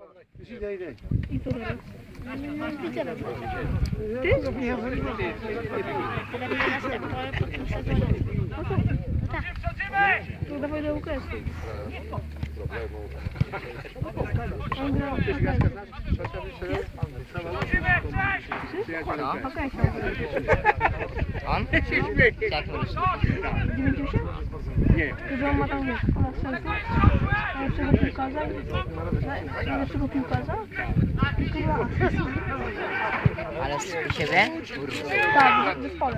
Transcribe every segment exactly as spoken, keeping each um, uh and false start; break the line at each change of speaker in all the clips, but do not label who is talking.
Idę, idę.
I co teraz? Widziałem. Ty? Nie, ale nie następną, ale po tym sezonie. No to, tak. No dawaj do Łukasza. On grał w
On? Jak mówisz?
dziewięćdziesiąt osiem?
Nie.
Że on ma tam, wiesz, ponad serce. Najlepszego piłkarza. Najlepszego piłkarza? Kurwa.
Ale z siebie?
Tak, w zespole.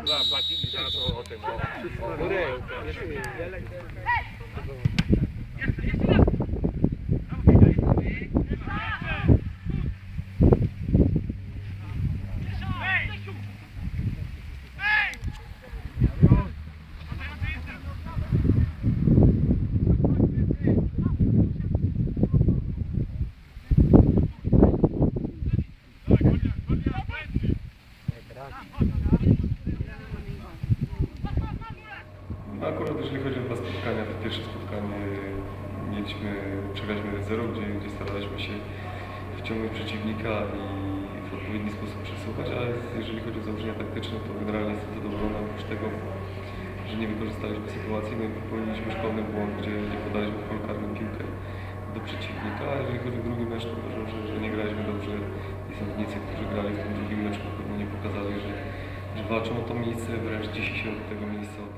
No akurat jeżeli chodzi o dwa spotkania, to pierwsze spotkanie mieliśmy, przegraliśmy zero, gdzie, gdzie staraliśmy się wciągnąć przeciwnika i w odpowiedni sposób przesuwać, ale jeżeli chodzi o założenia taktyczne, to generalnie jestem zadowolony oprócz tego, że nie wykorzystaliśmy sytuacji, no i popełniliśmy szkolny błąd, gdzie nie podaliśmy w polu karnym piłkę do przeciwnika, a jeżeli chodzi o drugi mecz, to uważam, że, że nie graliśmy dobrze i zawodnicy, którzy grali w tym drugim meczu, pewnie nie pokazali, że, że walczą o to miejsce, wręcz dzisiaj się od tego miejsca